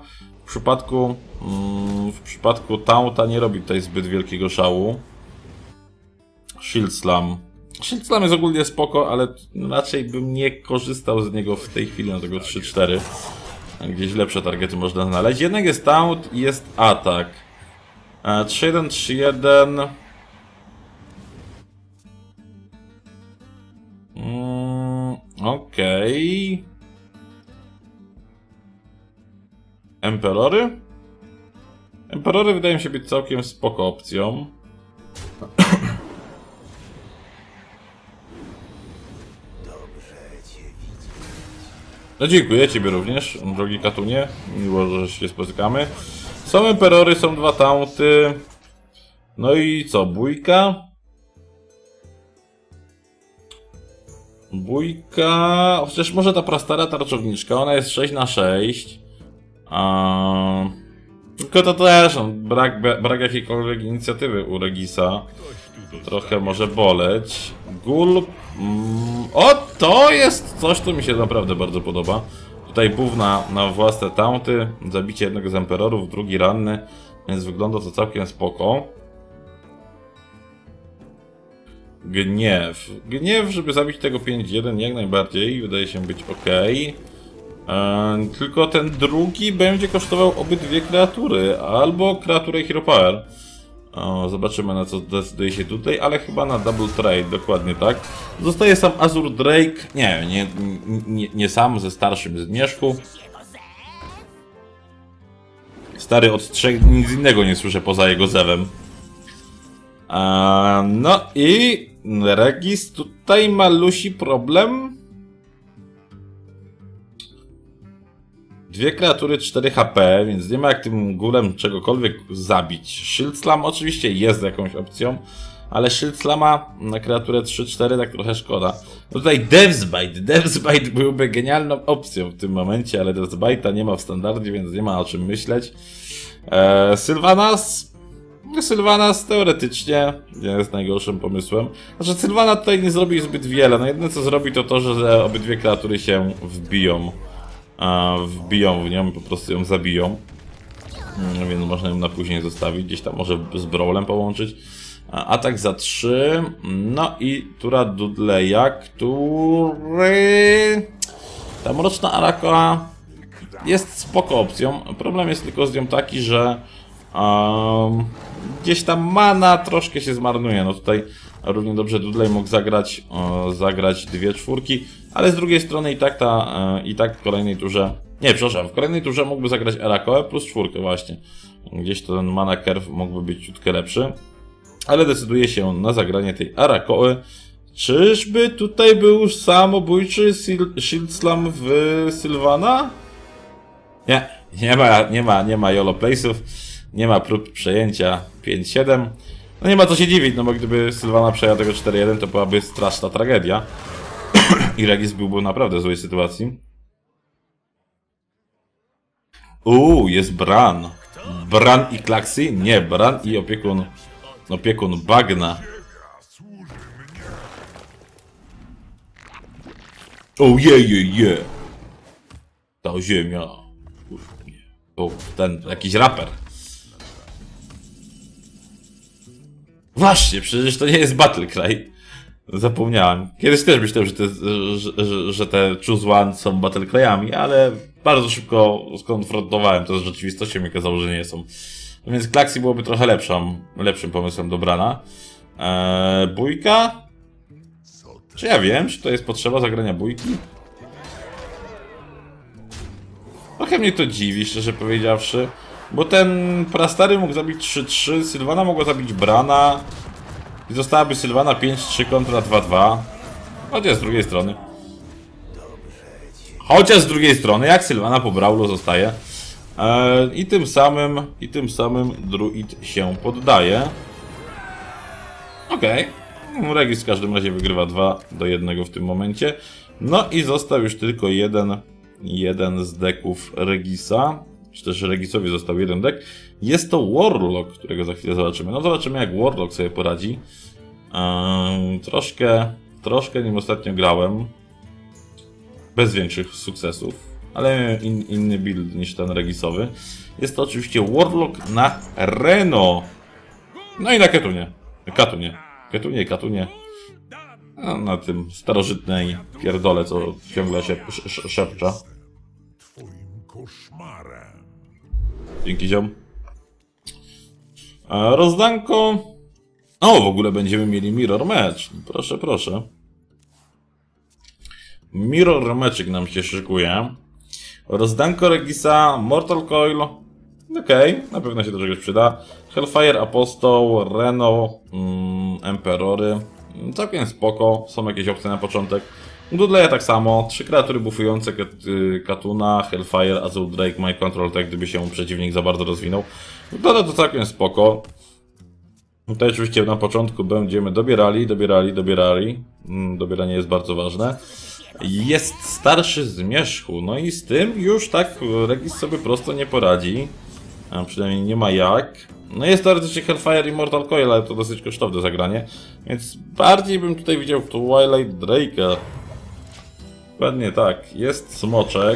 w przypadku taunta nie robi tutaj zbyt wielkiego szału. Shield Slam jest ogólnie spoko, ale raczej bym nie korzystał z niego w tej chwili na tego 3-4. Gdzieś lepsze targety można znaleźć. Jednak jest taunt i jest atak. 3-1, 3-1. Okej. Emperory? Emperory wydają się być całkiem spoko opcją. No dziękuję Ciebie również, drogi Katunie. Miło, że się spotykamy. Są emperory, są dwa taunty. No i co? Bójka? Bójka... Chociaż może ta prastara tarczowniczka, ona jest 6/6. Tylko to też brak jakiejkolwiek inicjatywy u Regisa. Trochę może boleć. Gulp... O, to jest coś, co mi się naprawdę bardzo podoba. Tutaj buff na własne taunty, zabicie jednego z emperorów, drugi ranny, więc wygląda to całkiem spoko. Gniew. Gniew, żeby zabić tego 5-1 jak najbardziej, wydaje się być ok. Tylko ten drugi będzie kosztował obydwie kreatury, albo kreaturę i Hero Power. Zobaczymy, na co decyduje się tutaj, ale chyba na Double Trade, dokładnie tak. Zostaje sam Azure Drake, nie sam, ze starszym Zmierzchu. Stary od 3 nic innego nie słyszę poza jego zewem. No i Regis tutaj ma Lucy problem. Dwie kreatury 4 HP, więc nie ma jak tym górem czegokolwiek zabić. Shield Slam oczywiście jest jakąś opcją, ale Shield Slama na kreaturę 3-4 tak trochę szkoda. No tutaj Death's Bite byłby genialną opcją w tym momencie, ale Death's Bite'a nie ma w standardzie, więc nie ma o czym myśleć. Sylvanas teoretycznie nie jest najgorszym pomysłem. Znaczy Sylvana tutaj nie zrobi zbyt wiele, no jedyne co zrobi to to, że obydwie kreatury się wbiją w nią i po prostu ją zabiją. Więc można ją na później zostawić, gdzieś tam może z Brawlem połączyć. Atak za 3. No i tura Dudleya, który... Ta Mroczna Arakoa jest spoko opcją. Problem jest tylko z nią taki, że gdzieś tam mana troszkę się zmarnuje. No tutaj równie dobrze Dudley mógł zagrać 2 czwórki, ale z drugiej strony i tak w kolejnej turze... Nie, przepraszam, w kolejnej turze mógłby zagrać Arakoę plus 4 właśnie. Gdzieś ten mana curve mógłby być ciutkę lepszy. Ale decyduje się na zagranie tej Arakoły. Czyżby tutaj był samobójczy Shield Slam w Sylvana? Nie ma YOLO place'ów. Nie ma prób przejęcia 5-7. No nie ma co się dziwić, no bo gdyby Sylvana przejęła tego 4-1, to byłaby straszna tragedia. I Regis byłby w naprawdę złej sytuacji. Jest Bran. Bran i Klaxi? Nie, Bran i opiekun bagna. Ta ziemia. Ten jakiś raper. Właśnie, przecież to nie jest Battle Cry. Zapomniałem. Kiedyś też myślałem, że te Choose One są Battle Cry'ami, ale bardzo szybko skonfrontowałem to z rzeczywistością i okazało, że nie są. No więc Klaxi byłoby trochę lepszym pomysłem do Brana. Bójka? Czy ja wiem, czy to jest potrzeba zagrania bójki? Trochę mnie to dziwi, szczerze powiedziawszy. Bo ten prastary mógł zabić 3-3, Sylvana mogła zabić Brana. I zostałaby Sylvana 5-3 kontra 2-2. Chociaż z drugiej strony, jak Sylvana po Brawlu zostaje. I tym samym druid się poddaje. Okej. Regis w każdym razie wygrywa 2-1 w tym momencie. No i został już tylko jeden z decków Regisa. Czy też Regisowi został jeden deck. Jest to Warlock, którego za chwilę zobaczymy. No zobaczymy, jak Warlock sobie poradzi. Troszkę nim ostatnio grałem. Bez większych sukcesów. Ale inny build niż ten Regisowy. Jest to oczywiście Warlock na Reno. No i na Katunie. A na tym starożytnej pierdole, co ciągle się szepcza. Dzięki, ziom. Rozdanko. O, w ogóle będziemy mieli Mirror Match. Proszę. Mirror Matchik nam się szykuje. Rozdanko Regisa, Mortal Coil. Okej, na pewno się do czegoś przyda. Hellfire, Apostle, Reno, Emperory. Całkiem spoko, są jakieś opcje na początek. Dudleya tak samo, 3 kreatury buffujące Katuna, Hellfire, Azul Drake, My Control, tak gdyby się przeciwnik za bardzo rozwinął. Wygląda to całkiem spoko. Tutaj oczywiście na początku będziemy dobierali. Dobieranie jest bardzo ważne. Jest starszy zmierzchu, no i z tym już tak Regis sobie prosto nie poradzi. A przynajmniej nie ma jak. No jest teoretycznie Hellfire i Mortal Coil, ale to dosyć kosztowne zagranie. Więc bardziej bym tutaj widział Twilight Drake'a. Dokładnie tak. Jest smoczek.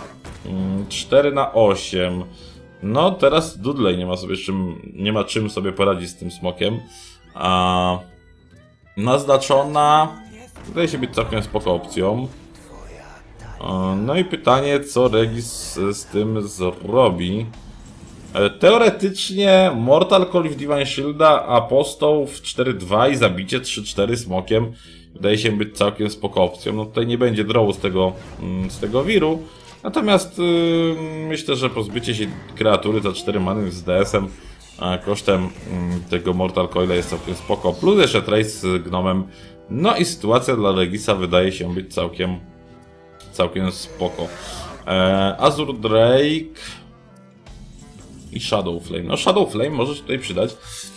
4/8. No teraz Dudley nie ma czym sobie poradzić z tym smokiem. A naznaczona wydaje się być całkiem spoko opcją. No i pytanie, co Regis z tym zrobi. Teoretycznie Mortal Coil w Divine Shielda, Apostle w 4-2 i zabicie 3-4 smokiem wydaje się być całkiem spoko opcją. No tutaj nie będzie drawu z tego wiru. Natomiast myślę, że pozbycie się kreatury za 4 many z DS-em kosztem tego Mortal Coila jest całkiem spoko. Plus jeszcze Trace z Gnomem. No i sytuacja dla Regisa wydaje się być całkiem spoko. Azure Drake i Shadow Flame. No Shadow Flame może się tutaj przydać.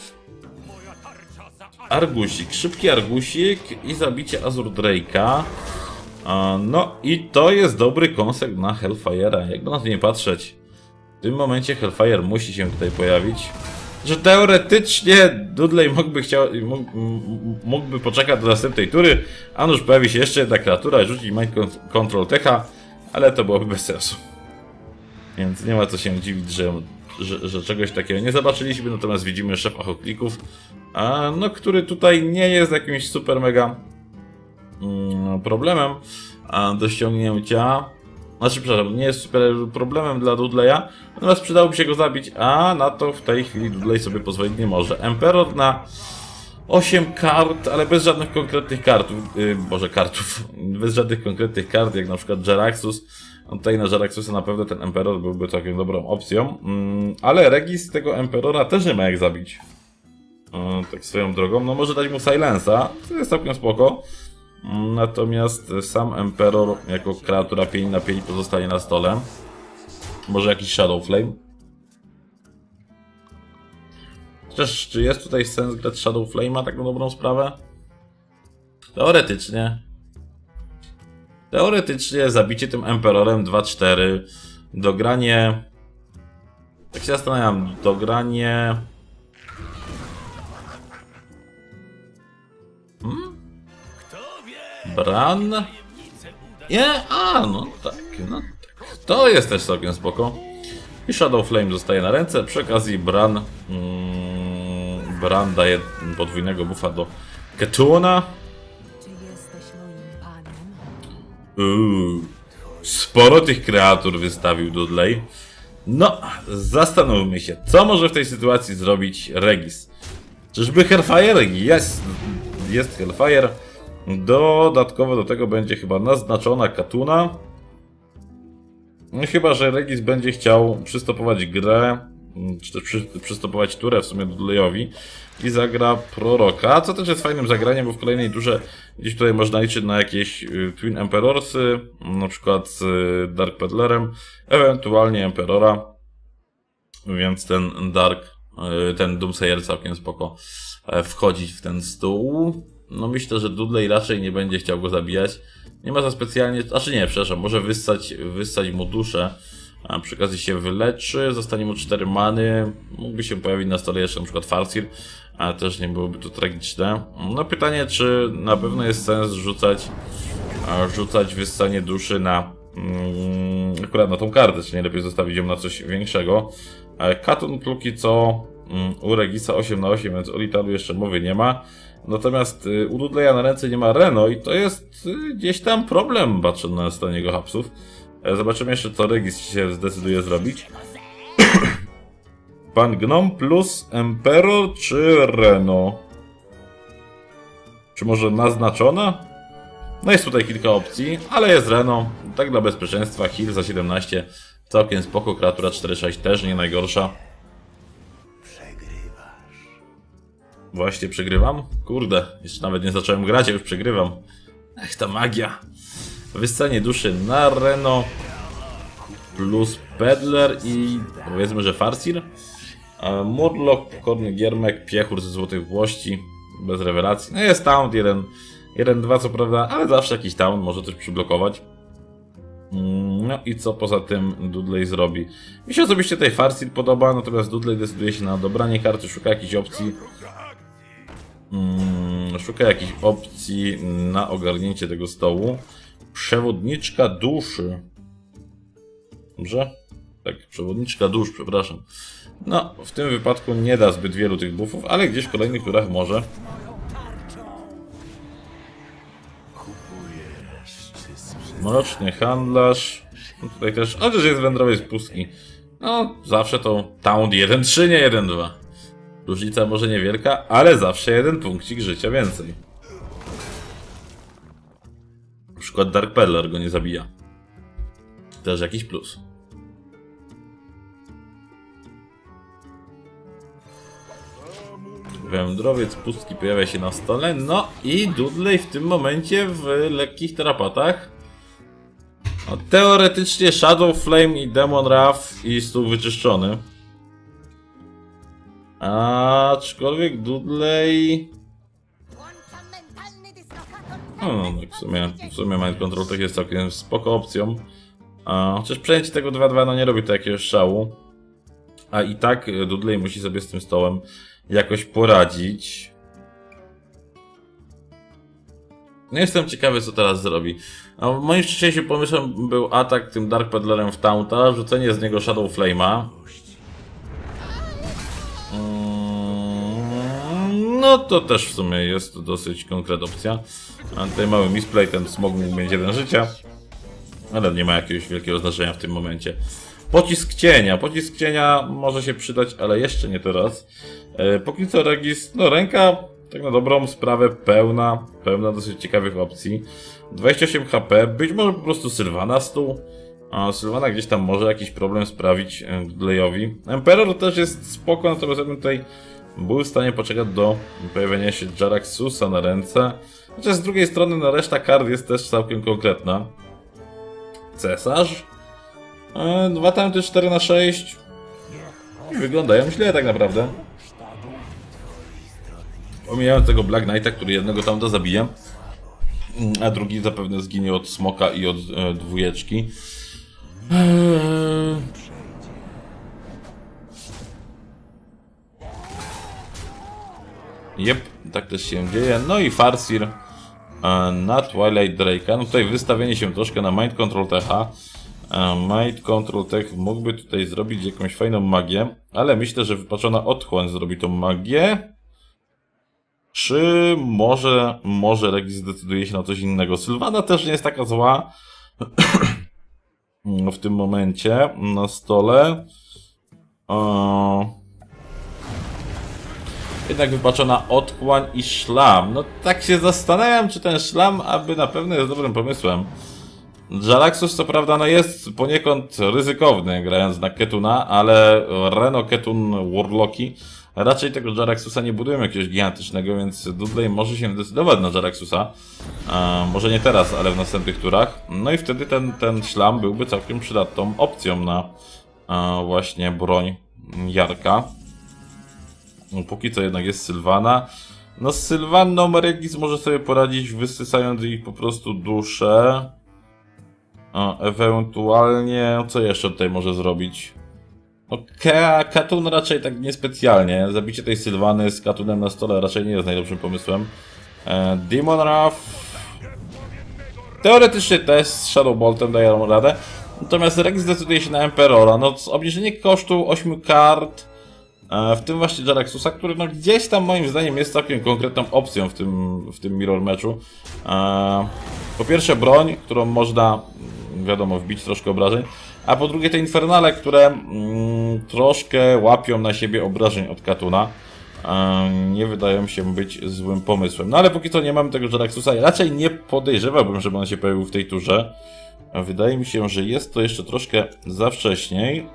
Argusik, szybki Argusik i zabicie Azure Drake'a. No i to jest dobry koncept na Hellfire'a, jakby na to nie patrzeć. W tym momencie Hellfire musi się tutaj pojawić. Że teoretycznie Dudley mógłby poczekać do następnej tury, a nuż pojawi się jeszcze jedna kreatura i rzucić Mind Control Techa, ale to byłoby bez sensu. Więc nie ma co się dziwić, że czegoś takiego nie zobaczyliśmy, natomiast widzimy szefa Hoklików, no, który tutaj nie jest jakimś super mega problemem do ściągnięcia. Znaczy, przepraszam, nie jest super problemem dla Dudleya, natomiast przydałoby się go zabić, a na to w tej chwili Dudley sobie pozwolić nie może. Emperor na 8 kart, ale bez żadnych konkretnych bez żadnych konkretnych kart, jak na przykład Jaraxxus. No tutaj na Jaraxxusa na pewno ten Emperor byłby całkiem dobrą opcją, ale Regis tego Emperora też nie ma jak zabić. Tak swoją drogą, no może dać mu Silence'a, to jest całkiem spoko. Natomiast sam Emperor jako kreatura 5/5 pozostanie na stole. Może jakiś Shadow Flame. Chociaż czy jest tutaj sens grać Shadow Flame'a, tak na dobrą sprawę? Teoretycznie zabicie tym Emperorem 2-4. Dogranie... Tak się zastanawiam, dogranie... Bran? Nie? No tak. To jest też całkiem spoko. I Shadow Flame zostaje na ręce. Przy okazji Bran daje podwójnego buffa do Katuna. Sporo tych kreatur wystawił Dudley. No, zastanówmy się, co może w tej sytuacji zrobić Regis. Czyżby Hellfire? Jest Hellfire. Dodatkowo do tego będzie chyba naznaczona Katuna. Chyba że Regis będzie chciał przystopować grę, czy też przystopować turę w sumie Dudleyowi i zagra Proroka, co też jest fajnym zagraniem, bo w kolejnej turze gdzieś tutaj można liczyć na jakieś Twin Emperorsy, na przykład z Dark Peddlerem, ewentualnie Emperora, więc ten Doomsayer całkiem spoko wchodzić w ten stół. no myślę, że Dudley raczej nie będzie chciał go zabijać. Nie ma za specjalnie, znaczy nie, przepraszam, może wyssać mu duszę, a przy okazji się wyleczy, zostanie mu 4 many, mógłby się pojawić na stole jeszcze na przykład Farseer, ale też nie byłoby to tragiczne. No pytanie, czy na pewno jest sens rzucać wyssanie duszy na akurat na tą kartę, czy nie lepiej zostawić ją na coś większego. Katun póki co u Regisa 8 na 8, więc o Litalu jeszcze mowy nie ma. Natomiast u Dudleya na ręce nie ma Reno i to jest gdzieś tam problem, patrząc na stan jego hapsów. Zobaczymy jeszcze, co Regis się zdecyduje zrobić. Pan Gnom plus Emperor czy Reno? Czy może naznaczona? No jest tutaj kilka opcji, ale jest Reno. Tak dla bezpieczeństwa, heal za 17. Całkiem spoko, kreatura 4-6 też nie najgorsza. Właśnie przegrywam? Kurde, jeszcze nawet nie zacząłem grać, a już przegrywam. Ech, ta magia. Wyssanie duszy na Reno plus Peddler i powiedzmy, że Farseer. Murloc, Pokorny Giermek, Piechur ze Złotych Włości. Bez rewelacji. No jest taunt 1-2 co prawda, ale zawsze jakiś taunt może coś przyblokować. No i co poza tym Dudley zrobi? Mi się osobiście tej Farseer podoba, natomiast Dudley decyduje się na dobranie karty, szuka jakichś opcji. Szuka jakichś opcji na ogarnięcie tego stołu. Przewodniczka duszy. Dobrze? Tak, przewodniczka dusz, przepraszam. No, w tym wypadku nie da zbyt wielu tych buffów, ale gdzieś w kolejnych turach może. Mroczny handlarz. No tutaj też, chociaż jest wędrowiec pustki. No, zawsze to taunt 1-3, nie 1-2. Różnica może niewielka, ale zawsze jeden punkcik życia więcej. Na przykład Dark Peddler go nie zabija. Też jakiś plus. Wędrowiec pustki pojawia się na stole. No i Dudley w tym momencie w lekkich tarapatach. No, teoretycznie Shadow Flame i Demon Wrath i stół wyczyszczony. Aczkolwiek Dudley... No, w sumie Mind Control Tech jest całkiem spoko opcją. Chociaż przejęcie tego 2-2 no nie robi to jakiegoś szału. A i tak Dudley musi sobie z tym stołem jakoś poradzić. No jestem ciekawy, co teraz zrobi. Moim wcześniejszym pomysłem był atak tym Dark Peddlerem w taunta, rzucenie z niego Shadow Flame'a. No to też w sumie jest dosyć konkretna opcja. A tutaj mały misplay, ten smog mógł mieć 1 życia. Ale nie ma jakiegoś wielkiego znaczenia w tym momencie. Pocisk cienia. Pocisk cienia może się przydać, ale jeszcze nie teraz. Póki co Regis, no ręka tak na dobrą sprawę pełna dosyć ciekawych opcji. 28 HP, być może po prostu Sylwana stół. Sylwana gdzieś tam może jakiś problem sprawić Dudleyowi. Emperor też jest spoko, natomiast ja bym tutaj był w stanie poczekać do pojawienia się Jaraxusa na ręce. Chociaż z drugiej strony no, reszta kart jest też całkiem konkretna. Cesarz. 2 taunty 4/6. Wyglądają źle tak naprawdę. Omijając tego Black Knighta, który jednego taunta zabije, a drugi zapewne zginie od smoka i od dwójeczki. Jep, tak też się dzieje. No i Farseer na Twilight Drake'a. No tutaj wystawienie się troszkę na Mind Control Techa. Mind Control Tech mógłby tutaj zrobić jakąś fajną magię, ale myślę, że wypaczona otchłań zrobi tą magię. Czy może Regis zdecyduje się na coś innego? Sylwana też nie jest taka zła w tym momencie na stole. Jednak wypaczona otchłań i szlam. No tak się zastanawiam, czy ten szlam aby na pewno jest dobrym pomysłem. Jaraxus co prawda no jest poniekąd ryzykowny grając na Ketuna, ale Reno, Ketun, Warlocki raczej tego Jaraxusa nie budują jakiegoś gigantycznego, więc Dudley może się decydować na Jaraxusa. Może nie teraz, ale w następnych turach. No i wtedy ten szlam byłby całkiem przydatną opcją na właśnie broń Jarka. Póki co jednak jest Sylwana. No z Sylwanną Regis może sobie poradzić, wysysając ich po prostu duszę. Ewentualnie... Co jeszcze tutaj może zrobić? Katun raczej tak niespecjalnie. Zabicie tej Sylwany z Katunem na stole raczej nie jest najlepszym pomysłem. Demon Wrath... Teoretycznie też z Shadow Boltem dają radę. Natomiast Regis zdecyduje się na Emperora. No obniżenie kosztu 8 kart... w tym właśnie Jaraxusa, który no gdzieś tam moim zdaniem jest całkiem konkretną opcją w tym mirror meczu. Po pierwsze broń, którą można, wiadomo, wbić troszkę obrażeń, a po drugie te infernale, które troszkę łapią na siebie obrażeń od Katuna. Nie wydają się być złym pomysłem. No ale póki co nie mamy tego Jaraxusa, raczej nie podejrzewałbym, żeby on się pojawił w tej turze. Wydaje mi się, że jest to jeszcze troszkę za wcześniej.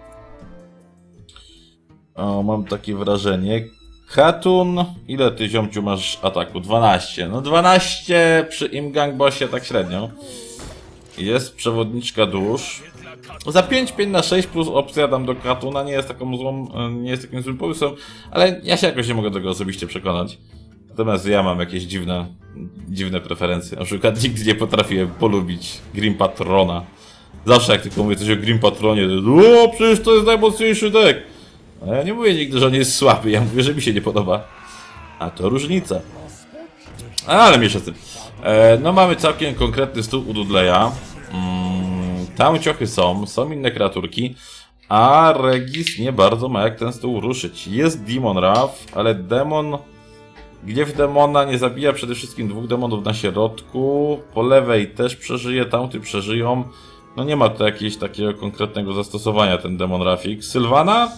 Mam takie wrażenie. Katun, ile ty, ziomciu, masz ataku? 12. No 12 przy Imgang Bossie tak średnio. Jest przewodniczka dusz. Za 5 na 6 plus opcja dam do Katuna nie jest taką złą, nie jest takim złym pomysłem, ale ja się jakoś nie mogę tego osobiście przekonać. Natomiast ja mam jakieś dziwne preferencje. Na przykład nigdy nie potrafię polubić Grim Patrona. Zawsze jak tylko mówię coś o Grim Patronie, to przecież to jest najmocniejszy deck. A ja nie mówię nigdy, że on jest słaby, ja mówię, że mi się nie podoba. A to różnica. Ale mniejsza z tym. No mamy całkiem konkretny stół u Dudleya. Tam ciochy są inne kreaturki. A Regis nie bardzo ma jak ten stół ruszyć. Jest Demon Wrath, ale demon... Gniew demona nie zabija przede wszystkim 2 demonów na środku. Po lewej też przeżyje, tamty przeżyją. No nie ma tu jakiegoś takiego konkretnego zastosowania ten Demon Wrathik. Sylwana?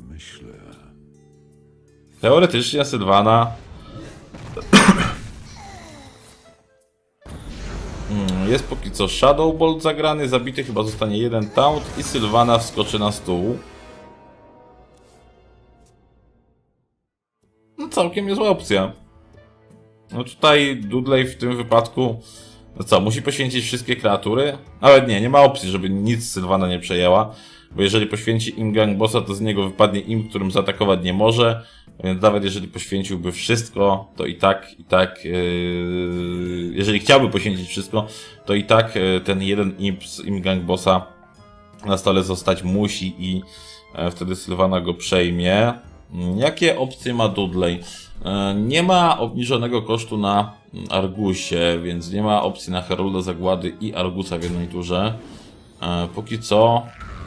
Teoretycznie Sylwana. Jest póki co Shadow Bolt zagrany, zabity chyba zostanie jeden taunt i Sylwana wskoczy na stół. No całkiem niezła opcja. No tutaj Dudley w tym wypadku... No co, musi poświęcić wszystkie kreatury? Ale nie ma opcji, żeby nic Sylwana nie przejęła. Bo jeżeli poświęci Imgang Bossa, to z niego wypadnie im, którym zaatakować nie może. Więc nawet jeżeli poświęciłby wszystko, to i tak, jeżeli chciałby poświęcić wszystko, to i tak ten jeden imp z Imgang Bossa na stole zostać musi i wtedy Sylwana go przejmie. Jakie opcje ma Dudley? Nie ma obniżonego kosztu na Argusie, więc nie ma opcji na Herolda Zagłady i Argusa w jednej turze. Póki co...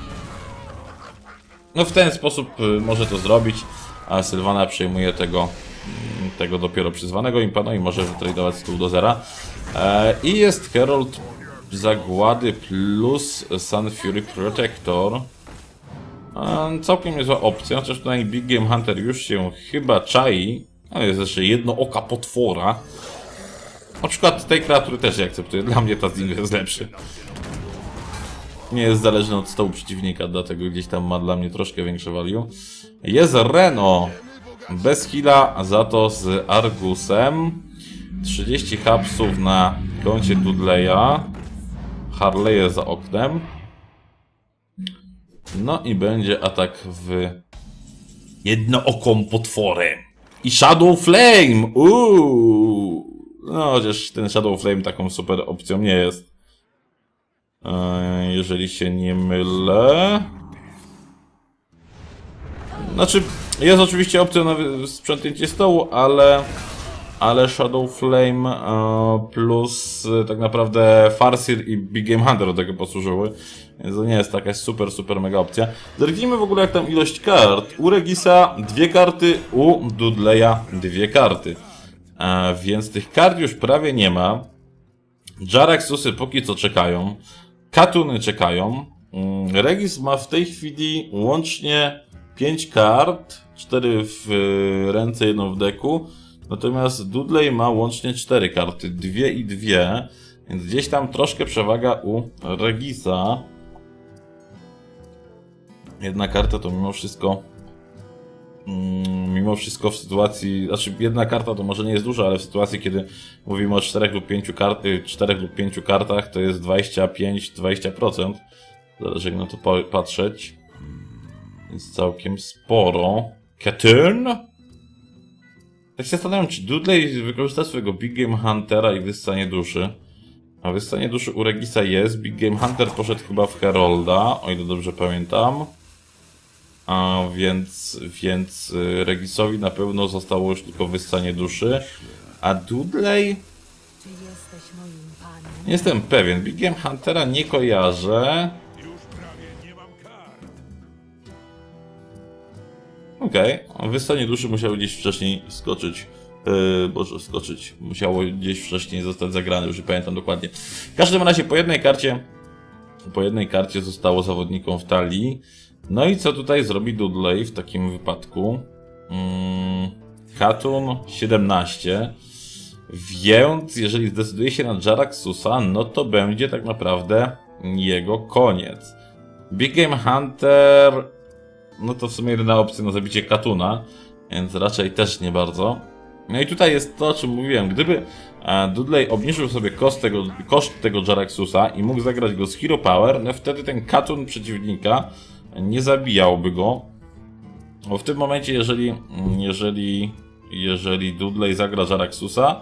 No w ten sposób może to zrobić, a Sylwana przejmuje tego dopiero przyzwanego impa, no i może wytradować stół do zera. I jest Herald Zagłady plus Sun Fury Protector. Całkiem niezła opcja, chociaż tutaj Big Game Hunter już się chyba czai. Ale jest jeszcze jedno oka potwora. Na przykład tej kreatury też nie akceptuję, dla mnie ta Zing jest lepszy. Nie jest zależny od stołu przeciwnika, dlatego gdzieś tam ma dla mnie troszkę większe value. Jest Reno. Bez heala, za to z Argusem. 30 hapsów na koncie Dudleya. Harley'e za oknem. No i będzie atak w jednooką potworę. I Shadow Flame! No chociaż ten Shadow Flame taką super opcją nie jest. Jeżeli się nie mylę. Znaczy, jest oczywiście opcja na sprzątnięcie stołu, ale Shadow Flame plus tak naprawdę Farseer i Big Game Hunter do tego posłużyły. Więc to nie jest taka super mega opcja. Zerknijmy w ogóle jak tam ilość kart. U Regisa 2 karty, u Dudleya 2 karty. Więc tych kart już prawie nie ma. Jaraxusy póki co czekają. Katuny czekają. Regis ma w tej chwili łącznie 5 kart. 4 w ręce, 1 w deku. Natomiast Dudley ma łącznie 4 karty. 2 i 2. Więc gdzieś tam troszkę przewaga u Regisa. Jedna karta to mimo wszystko w sytuacji, znaczy jedna karta to może nie jest dużo, ale w sytuacji kiedy mówimy o 4 lub 5 kartach to jest 25-20%. Zależy jak na to patrzeć. Więc całkiem sporo. Katun? Tak się zastanawiam, czy Dudley wykorzysta swojego Big Game Huntera i wyssanie duszy. A wyssanie duszy u Regisa jest. Big Game Hunter poszedł chyba w Herolda, o ile dobrze pamiętam. A więc Regisowi na pewno zostało już tylko wyssanie duszy. A Dudley? Czy jesteś moim panem? Nie jestem pewien. Big Game Huntera nie kojarzę. Okej, wyssanie duszy musiało gdzieś wcześniej skoczyć. Skoczyć. Musiało gdzieś wcześniej zostać zagrane, już nie pamiętam dokładnie. W każdym razie po jednej karcie zostało zawodnikom w talii. No i co tutaj zrobi Dudley w takim wypadku? Katun 17. Więc jeżeli zdecyduje się na Jaraxusa, no to będzie tak naprawdę jego koniec. Big Game Hunter, no to w sumie jedyna opcja na zabicie Katuna, więc raczej też nie bardzo. No i tutaj jest to, o czym mówiłem. Gdyby Dudley obniżył sobie koszt tego Jaraxusa i mógł zagrać go z Hero Power, no wtedy ten Katun przeciwnika nie zabijałby go. Bo w tym momencie, jeżeli Dudley zagra Jaraxusa,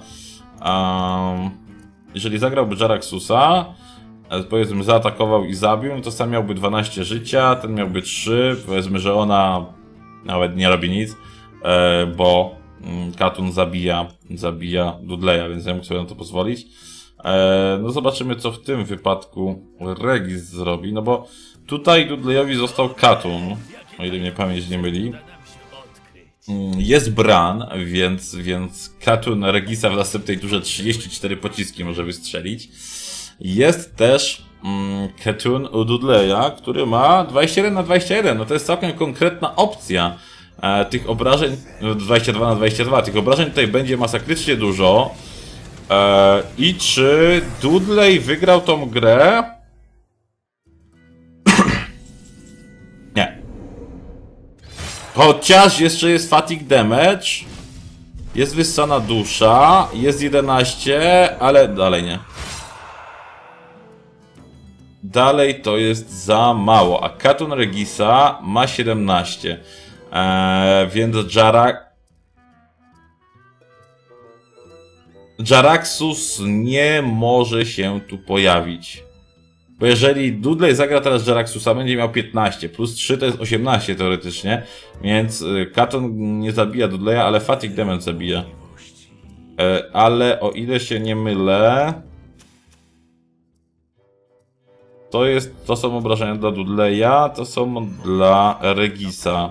jeżeli zagrałby Jaraxusa, powiedzmy zaatakował i zabił, no to sam miałby 12 życia, ten miałby 3, powiedzmy, że ona nawet nie robi nic, bo Katun zabija Dudleya, więc ja mógł sobie na to pozwolić. No zobaczymy, co w tym wypadku Regis zrobi, no bo tutaj Dudleyowi został Katun, o ile mnie pamięć nie myli. Jest Bran, więc Katun Regisa w następnej turze 34 pociski może wystrzelić. Jest też Katun u Dudleya, który ma 21 na 21. No to jest całkiem konkretna opcja. Tych obrażeń 22 na 22. Tych obrażeń tutaj będzie masakrycznie dużo. I czy Dudley wygrał tą grę? Nie. Chociaż jeszcze jest fatigue damage. Jest wyssana dusza. Jest 11, ale dalej nie. Dalej to jest za mało. A Katun Regisa ma 17. Więc Jaraxus nie może się tu pojawić. Bo jeżeli Dudley zagra teraz Jaraxusa, będzie miał 15. Plus 3 to jest 18 teoretycznie. Więc Katun nie zabija Dudleya, ale fatigue damage zabija. Ale o ile się nie mylę, to są obrażenia dla Dudleya, to są dla Regisa.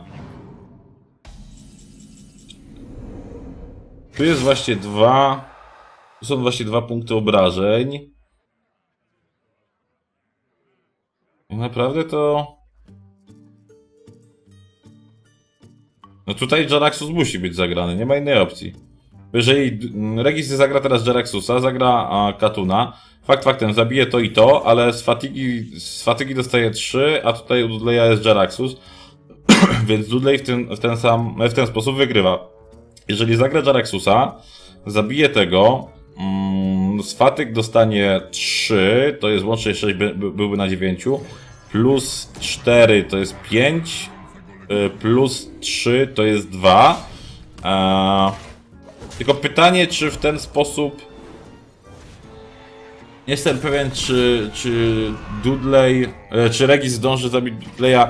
Tu jest właśnie tu są właśnie 2 punkty obrażeń. I naprawdę to... No tutaj Jaraxus musi być zagrany, nie ma innej opcji. Jeżeli Regis zagra teraz Jaraxusa, zagra Katuna, fakt faktem zabije to i to, ale z fatigi dostaje 3, a tutaj u Dudleya jest Jaraxus, więc Dudley w ten sposób wygrywa. Jeżeli zagra Jaraxusa, zabije tego, z fatyg dostanie 3, to jest łącznie 6, byłby na 9, plus 4 to jest 5, plus 3 to jest 2. Tylko pytanie, czy w ten sposób... Nie jestem pewien, czy Dudley... czy Regis zdąży zabić Dudleya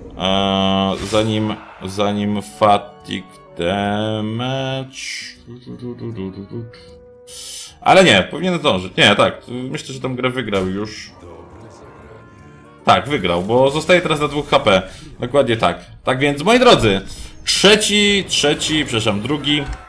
zanim fatigue damage... Ale nie, powinien zdążyć. Nie, tak, myślę, że tą grę wygrał już. Tak, wygrał, bo zostaje teraz na 2 HP. Dokładnie tak. Tak więc, moi drodzy, drugi